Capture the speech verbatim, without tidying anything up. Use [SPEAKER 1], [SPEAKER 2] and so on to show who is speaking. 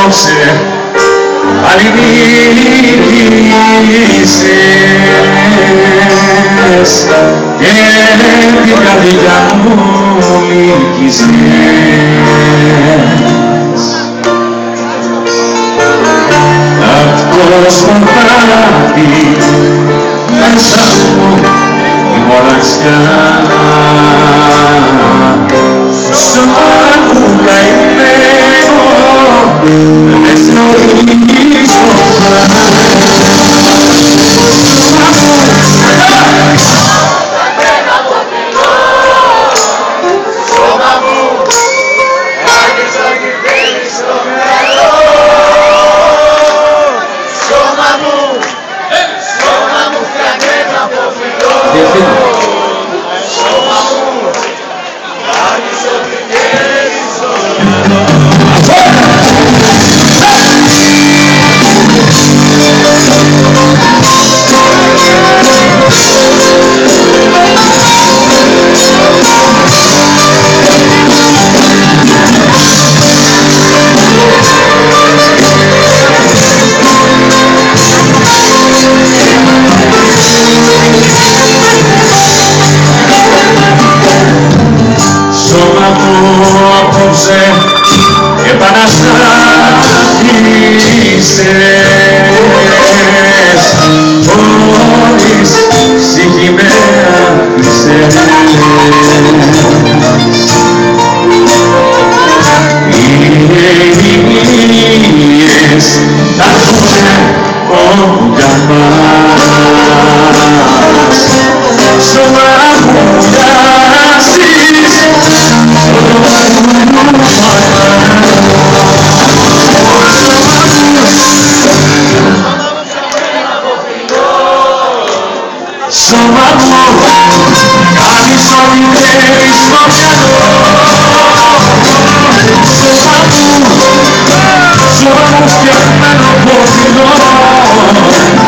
[SPEAKER 1] απόψε πάλι νίκησες και την καρδιά μου νίκησες. Αυτό σκοτάδι μέσα μου η μοναξιά σώμα μου καημένο δεν σνωρίζεις το πράγμα. Επαναστάτησες χωρίς συγχυμαίησες. Οι ειρηνίες θα έρχονται όπου για μας. Σώμα μου μοιάζεις σώμα μου, κάνεις ό,τι θέλεις στο μυαλό. Σώμα μου, σώμα μου φτιαχμένο από φυλό.